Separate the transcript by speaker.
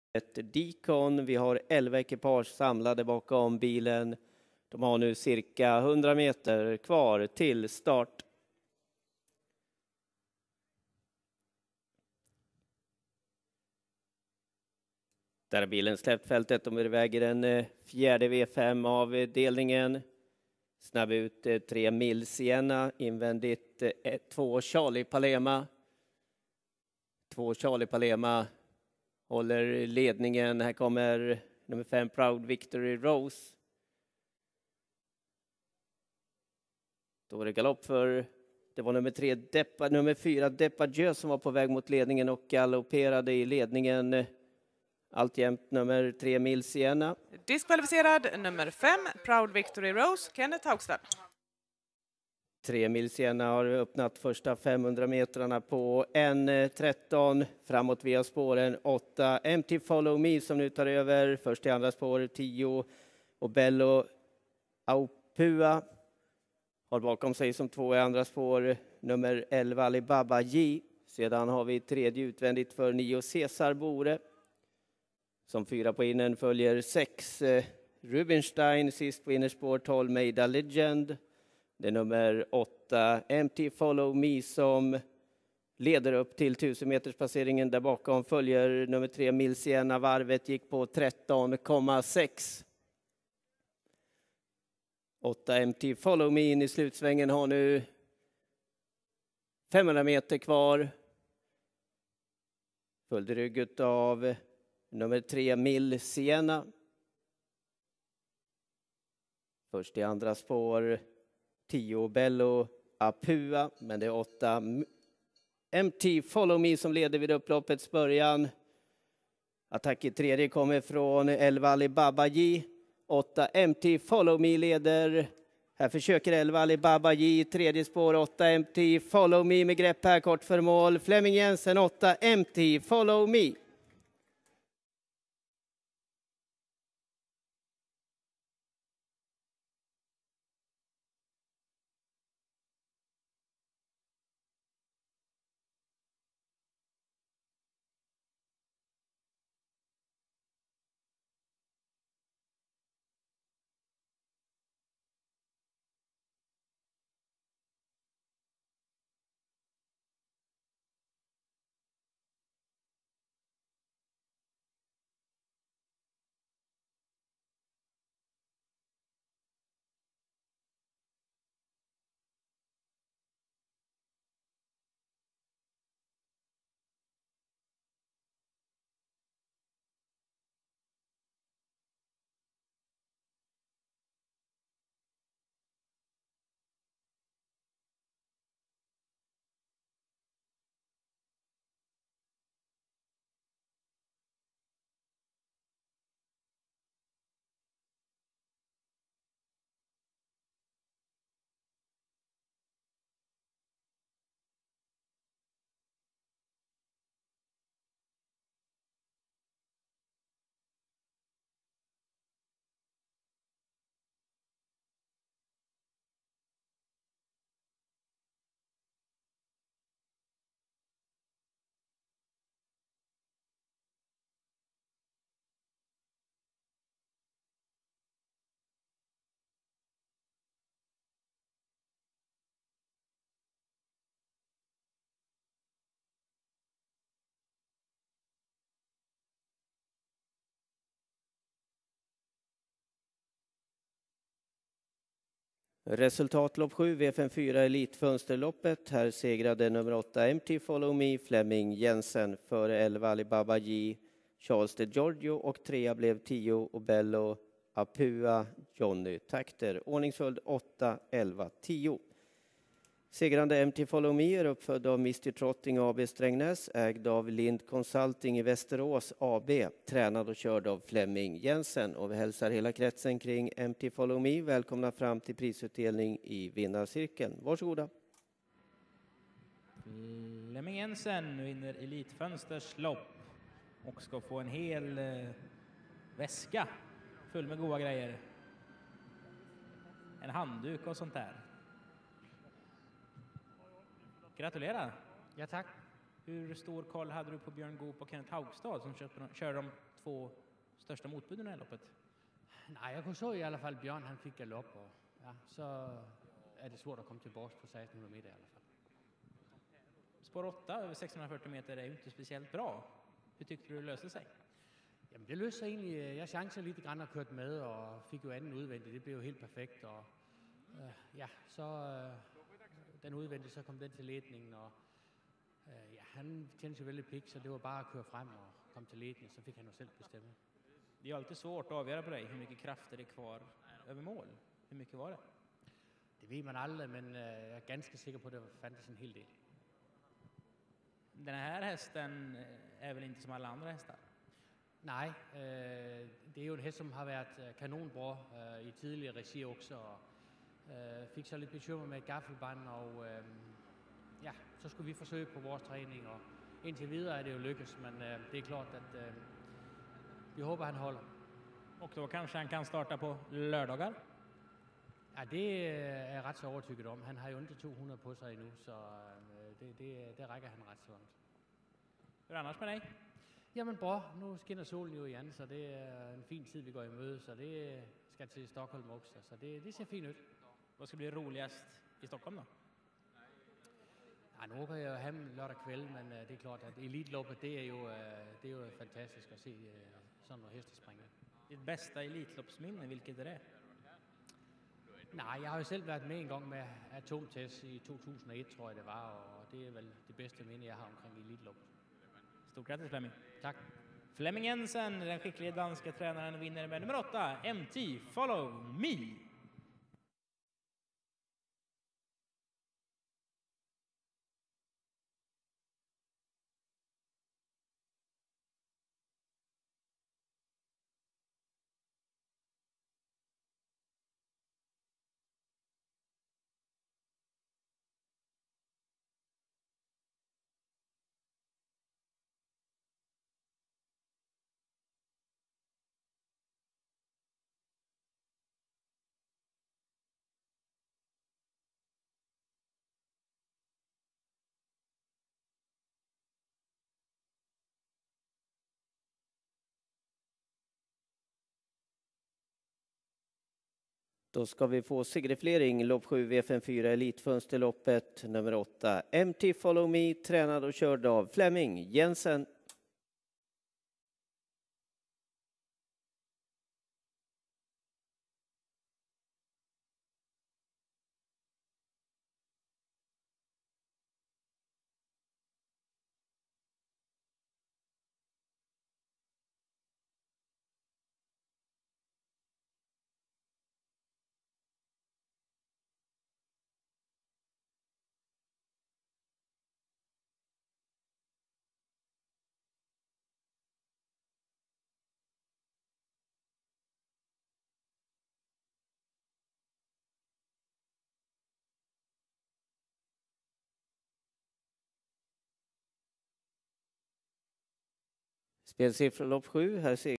Speaker 1: ett Deacon. Vi har 11 ekipage samlade bakom bilen. De har nu cirka 100 meter kvar till start. Där är bilen släppt fältet. De är iväg i den fjärde V5 av delningen. Snabb ut 3 Mil Sienna. Invändigt 2 Charlie Palema. 2 Charlie Palema håller ledningen. Här kommer nummer 5 Proud Victory Rose. Då är det galopp för, det var nummer 4 Depagieux som var på väg mot ledningen och galopperade i ledningen. Alltjämt nummer 3 Mil Sienna.
Speaker 2: Diskvalificerad nummer 5 Proud Victory Rose, Kenneth Haugstad.
Speaker 1: 3 Mil Sienna har öppnat första 500 metrarna på 1:13. Framåt via spåren 8 Empty Follow Me som nu tar över. Först i andra spår 10 och Bello Aupua har bakom sig som 2 i andra spår nummer 11 Alibaba J. Sedan har vi tredje utvändigt för 9 Cesar Bore. Som 4 på innen följer 6 Rubinstein, sist på innerspår 12 Maida Legend. Det är nummer 8 Empty Follow Me som leder upp till 1000 meters passeringen. Där bakom följer nummer 3 Mil Sienna. Varvet gick på 13,6. 8 Empty Follow Me in i slutsvängen har nu 500 meter kvar. Följde rygget av nummer 3 Mil Sienna. Först i andra spår 10 Bello Apua, men det är 8 Empty Follow Me som leder vid upploppets början. Attack i tredje kommer från 11 Alibaba J. 8 Empty Follow Me leder. Här försöker 11 Alibaba J. Tredje spår 8 Empty Follow Me med grepp här kort för mål. Flemming Jensen 8 Empty Follow Me. Resultatlopp 7, V54 Elitfönsterloppet. Här segrade nummer 8 Empty Follow Me, Flemming Jensen före 11 Alibaba J, Charles de Giorgio och 3 blev 10 och Bello Apua Johnny Takter. Ordningsföljd 8, 11, 10. Segrande Empty Follow Me är uppfödd av Mr. Trotting AB Strängnäs, ägd av Lind Consulting i Västerås AB, tränad och körd av Flemming Jensen. Och vi hälsar hela kretsen kring Empty Follow Me välkomna fram till prisutdelning i vinnarcirkeln. Varsågoda.
Speaker 3: Flemming Jensen vinner Elitfönsters lopp och ska få en hel väska full med goda grejer. En handduk och sånt där. Gratulerar.
Speaker 4: Ja, tack.
Speaker 3: Hur stor koll hade du på Björn Goop och Kenneth Haugstad som kör de 2 största motbuden i det här loppet?
Speaker 4: Nej, jag så i alla fall Bjørn, han fick galopp, och ja, så är det svårt att komma tillbaka på 1600 meter i alla fall.
Speaker 3: Spår 8 över 640 meter är ju inte speciellt bra. Hur tyckte du det löste sig?
Speaker 4: Jamen det løste sig egentlig. Jeg chancede lite grann og kørte med, og fik jo anden udvendig. Det blev jo helt perfekt, og ja, så den udvendige, så kom den til ledningen, og ja, han tjente sig väldigt pigg, så det var bara att köra fram och kom till ledningen, så fick han ju själv bestämma.
Speaker 3: Det är ju alltid svårt att avgöra på dig hur mycket krafter det är kvar över mål. Hur mycket var det?
Speaker 4: Det vet man aldrig, men jag är ganska säker på att det fanns en hel del.
Speaker 3: Den här hästen är väl inte som alla andra hästar?
Speaker 4: Nej, det är ju en häst som har varit kanonbra i tidigare regi också, och fick så lite bekymmer med gaffelband, och ja, så skulle vi försöka på vår träning, och indtil vidare är det ju lyckats, men det är klart att vi hoppas han håller.
Speaker 3: Och då kanske han kan starta på lördagar?
Speaker 4: Ja, det är jag rätt så övertygad om. Han har ju inte 200 på sig nu, så det räcker han rätt så långt.
Speaker 3: Hur annars med dig?
Speaker 4: Jamen bra, nu skinner solen jo igen, så det är en fin tid vi går i møde, så det ska till Stockholm också, så det ser fint ut.
Speaker 3: Vad ska bli roligast i Stockholm då?
Speaker 4: Ja, nu åker jag hem lördag kväll, men det är klart att Elitloppet, det är ju fantastiskt att se sådana hästar springa.
Speaker 3: Ditt bästa Elitloppsminne, vilket är det?
Speaker 4: Nej, jag har ju själv varit med en gång med atomtest i 2001, tror jag det var, och det är väl det bästa minne jag har omkring Elitloppet.
Speaker 3: Stort grattis Flemming.
Speaker 4: Tack.
Speaker 3: Flemming Jensen, den skickliga danska tränaren, vinner med nummer 8, MT Follow Me.
Speaker 1: Då ska vi få segerflering, lopp 7 V54 Elitfönsterloppet nummer 8. MT Follow Me, tränad och körd av Flemming Jensen. Spelsiffra lopp 7, här ser